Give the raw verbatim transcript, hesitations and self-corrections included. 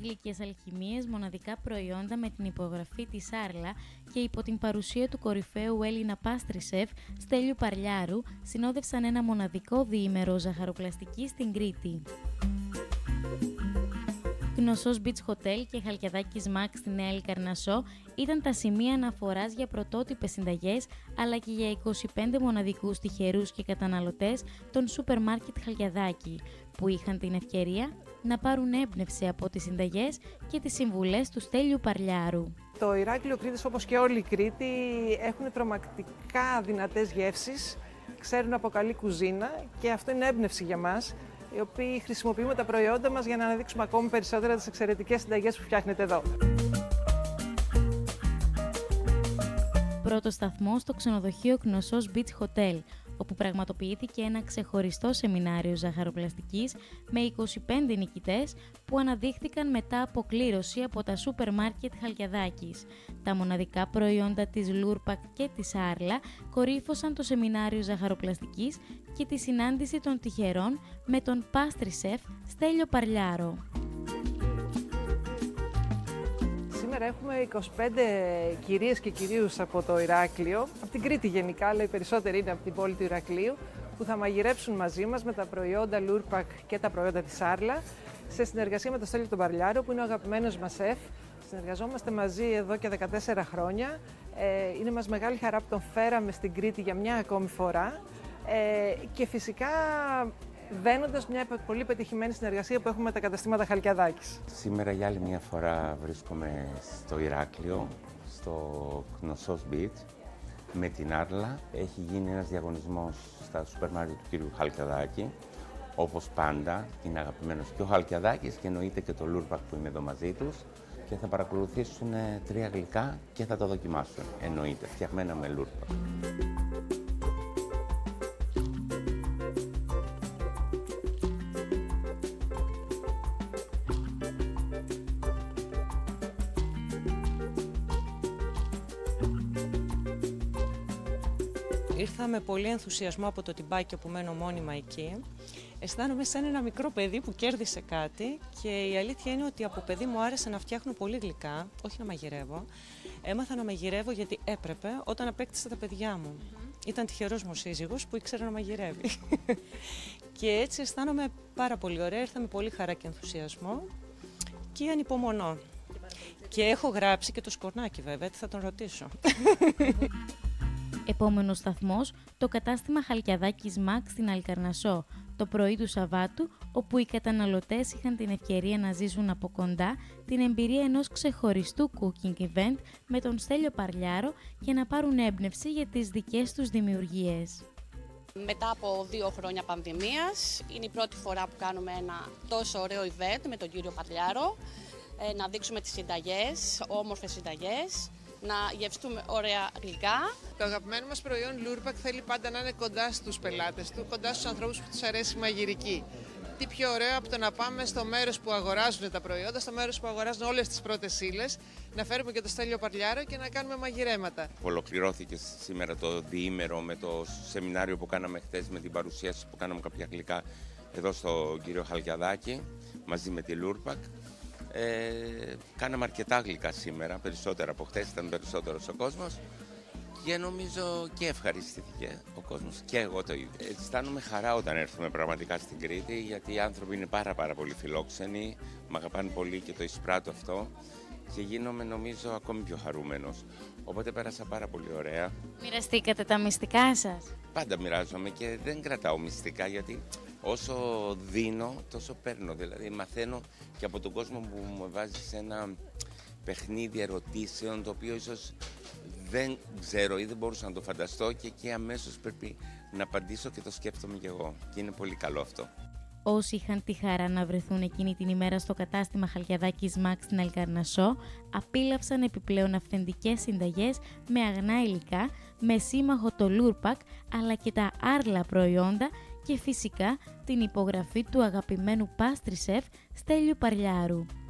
γλυκές αλχημίες, μοναδικά προϊόντα με την υπογραφή της Άρλα και υπό την παρουσία του κορυφαίου Έλληνα πάστρι σεφ Στέλιου Παρλιάρου συνόδευσαν ένα μοναδικό διήμερο ζαχαροπλαστικής στην Κρήτη. Κνωσός Beach Hotel και Χαλκιαδάκης Max στη Νέα Λικαρνασσό ήταν τα σημεία αναφοράς για πρωτότυπες συνταγές αλλά και για είκοσι πέντε μοναδικούς τυχερούς και καταναλωτές των σούπερ μάρκετ Χαλκιαδάκη, που είχαν την ευκαιρία να πάρουν έμπνευση από τις συνταγές και τις συμβουλές του Στέλιου Παρλιάρου. Το Ηράκλειο Κρήτης, όπως και όλη η Κρήτη, έχουν τρομακτικά δυνατές γεύσεις, ξέρουν από καλή κουζίνα και αυτό είναι έμπνευση για μας, οι οποίοι χρησιμοποιούμε τα προϊόντα μας για να αναδείξουμε ακόμη περισσότερα τις εξαιρετικές συνταγές που φτιάχνετε εδώ. Πρώτο σταθμό στο ξενοδοχείο Κνωσός Beach Hotel, όπου πραγματοποιήθηκε ένα ξεχωριστό σεμινάριο ζαχαροπλαστικής με είκοσι πέντε νικητές που αναδείχθηκαν μετά από κλήρωση από τα σούπερ μάρκετ Χαλκιαδάκης. Τα μοναδικά προϊόντα της Λούρπακ και της Άρλα κορύφωσαν το σεμινάριο ζαχαροπλαστικής και τη συνάντηση των τυχερών με τον πάστρι σεφ Στέλιο Παρλιάρο. Σήμερα έχουμε είκοσι πέντε κυρίες και κυρίους από το Ηράκλειο, από την Κρήτη γενικά, αλλά οι περισσότεροι είναι από την πόλη του Ηρακλείου, που θα μαγειρέψουν μαζί μας με τα προϊόντα Λούρπακ και τα προϊόντα της Άρλα, σε συνεργασία με τον Στέλιο τον Παρλιάρο, που είναι ο αγαπημένος μας σεφ. Συνεργαζόμαστε μαζί εδώ και δεκατέσσερα χρόνια. Ε, είναι μας μεγάλη χαρά που τον φέραμε στην Κρήτη για μια ακόμη φορά. Ε, και φυσικά δένοντας μια πολύ πετυχημένη συνεργασία που έχουμε με τα καταστήματα Χαλκιαδάκης. Σήμερα για άλλη μια φορά βρίσκομαι στο Ηράκλειο, στο Κνωσός Beach, με την Άρλα. Έχει γίνει ένας διαγωνισμός στα σούπερ μάρκετ του κύριου Χαλκιαδάκη. Όπως πάντα, είναι αγαπημένος και ο Χαλκιαδάκης και εννοείται και το Λούρπακ που είναι εδώ μαζί τους. Και θα παρακολουθήσουν τρία γλυκά και θα τα δοκιμάσουν, εννοείται, φτιαγμένα με Λούρπακ. Ήρθα με πολύ ενθουσιασμό από το Τιμπάκι που μένω μόνιμα εκεί. Αισθάνομαι σαν ένα μικρό παιδί που κέρδισε κάτι και η αλήθεια είναι ότι από παιδί μου άρεσε να φτιάχνω πολύ γλυκά, όχι να μαγειρεύω. Έμαθα να μαγειρεύω γιατί έπρεπε όταν απέκτησα τα παιδιά μου. Mm-hmm. Ήταν τυχερός μου σύζυγος που ήξερε να μαγειρεύει. Και έτσι αισθάνομαι πάρα πολύ ωραία, ήρθα με πολύ χαρά και ενθουσιασμό και ανυπομονώ. Και έχω γράψει και το σκορνάκι βέβαια, τι θα τον ρωτήσω. Επόμενος σταθμός, το κατάστημα Χαλκιαδάκης Max στην Αλικαρνασσό, το πρωί του Σαββάτου, όπου οι καταναλωτές είχαν την ευκαιρία να ζήσουν από κοντά την εμπειρία ενός ξεχωριστού cooking event με τον Στέλιο Παρλιάρο και να πάρουν έμπνευση για τις δικές τους δημιουργίες. Μετά από δύο χρόνια πανδημίας, είναι η πρώτη φορά που κάνουμε ένα τόσο ωραίο event με τον κύριο Παρλιάρο, να δείξουμε τις συνταγές, όμορφες συνταγές, να γευστούμε ωραία γλυκά. Το αγαπημένο μας προϊόν Λούρπακ θέλει πάντα να είναι κοντά στους πελάτες του, κοντά στους ανθρώπους που τους αρέσει η μαγειρική. Τι πιο ωραίο από το να πάμε στο μέρος που αγοράζουν τα προϊόντα, στο μέρος που αγοράζουν όλες τις πρώτες ύλες, να φέρουμε και το Στέλιο Παρλιάρο και να κάνουμε μαγειρέματα. Ολοκληρώθηκε σήμερα το διήμερο με το σεμινάριο που κάναμε χθες, με την παρουσίαση που κάναμε κάποια γλυκά εδώ στο κύριο Χαλκιαδάκη, μαζί με τη Λούρπακ. Ε, κάναμε αρκετά γλυκά σήμερα, περισσότερα από χτες, ήταν περισσότερος ο κόσμος και νομίζω και ευχαριστήθηκε ο κόσμος και εγώ το ίδιο. Αισθάνομαι χαρά όταν έρθουμε πραγματικά στην Κρήτη, γιατί οι άνθρωποι είναι πάρα πάρα πολύ φιλόξενοι, μ' αγαπάνε πολύ και το εισπράττω αυτό και γίνομαι νομίζω ακόμη πιο χαρούμενος. Οπότε πέρασα πάρα πολύ ωραία. Μοιραστήκατε τα μυστικά σας? Πάντα μοιράζομαι και δεν κρατάω μυστικά, γιατί όσο δίνω, τόσο παίρνω. Δηλαδή, μαθαίνω και από τον κόσμο που μου βάζει σε ένα παιχνίδι ερωτήσεων, το οποίο ίσως δεν ξέρω ή δεν μπορούσα να το φανταστώ και εκεί αμέσως πρέπει να απαντήσω και το σκέφτομαι κι εγώ. Και είναι πολύ καλό αυτό. Όσοι είχαν τη χαρά να βρεθούν εκείνη την ημέρα στο κατάστημα Χαλκιαδάκης Max στην Αλικαρνασσό, απίλαυσαν επιπλέον αυθεντικές συνταγές με αγνά υλικά, με σύμμαχο το Λούρπακ, αλλά και τα Άρλα προϊόντα και φυσικά την υπογραφή του αγαπημένου πάστρι σεφ Στέλιου Παρλιάρου.